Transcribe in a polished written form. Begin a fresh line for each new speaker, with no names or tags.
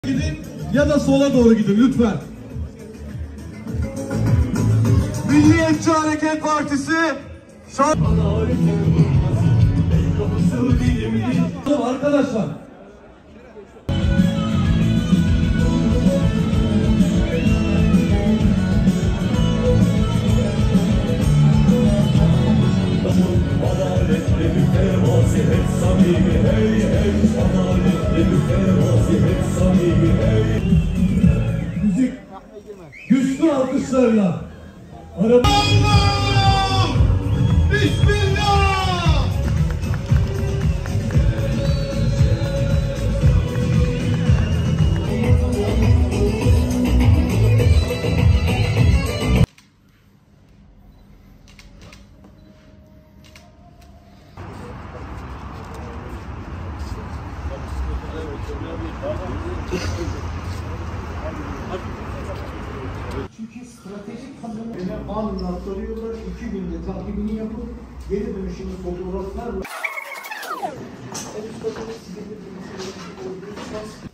Gidin ya da sola doğru gidin lütfen.
Milliyetçi Hareket Partisi
arkadaşlar.
Adaletle mütevazi hep samimi hey hey. Adaletle mütevazi hep samimi hey.
Müzik güçlü alkışlarla.
Allah! Bismillah!
Çünkü stratejik kazanımı anında soruyorlar, 2 günde takibini yapıp geri dönüşümü fotoğraflarla